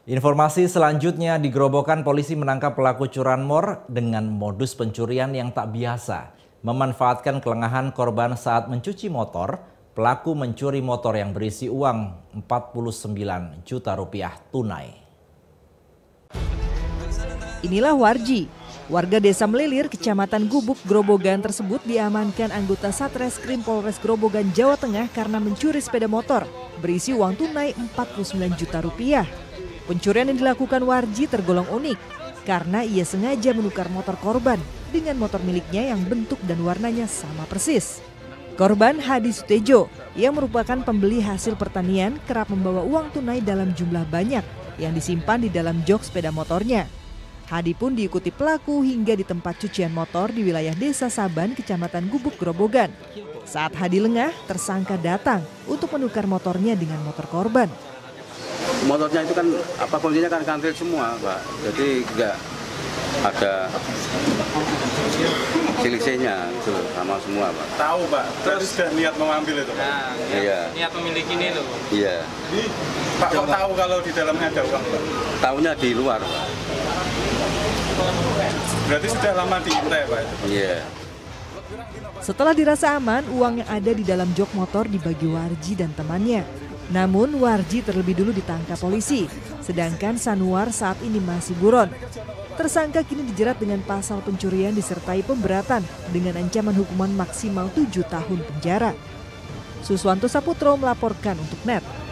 Informasi selanjutnya, di Gerobokan polisi menangkap pelaku curanmor dengan modus pencurian yang tak biasa. Memanfaatkan kelengahan korban saat mencuci motor, pelaku mencuri motor yang berisi uang 49 juta rupiah tunai. Inilah Warji, warga desa Melilir, Kecamatan Gubuk, Gerobogan tersebut diamankan anggota Satreskrim Polres Gerobogan, Jawa Tengah karena mencuri sepeda motor berisi uang tunai 49 juta rupiah. Pencurian yang dilakukan Warji tergolong unik karena ia sengaja menukar motor korban dengan motor miliknya yang bentuk dan warnanya sama persis. Korban Hadi Sutejo yang merupakan pembeli hasil pertanian kerap membawa uang tunai dalam jumlah banyak yang disimpan di dalam jok sepeda motornya. Hadi pun diikuti pelaku hingga di tempat cucian motor di wilayah Desa Saban, Kecamatan Gubuk, Gerobogan. Saat Hadi lengah, tersangka datang untuk menukar motornya dengan motor korban. Motornya itu kan kondisinya kan kantil semua, Pak. Jadi nggak ada silisenya itu sama semua, Pak. Tahu, Pak. Terus sudah niat mengambil itu, Pak. Nah, niat memiliki ini loh. Iya. Pak kok tahu kalau di dalamnya ada uang, Pak? Tahunya di luar, Pak. Berarti sudah lama diintai, Pak? Iya. Setelah dirasa aman, uang yang ada di dalam jok motor dibagi Warji dan temannya. Namun Warji terlebih dulu ditangkap polisi, sedangkan Sanuar saat ini masih buron. Tersangka kini dijerat dengan pasal pencurian disertai pemberatan dengan ancaman hukuman maksimal 7 tahun penjara. Suswanto Saputro melaporkan untuk NET.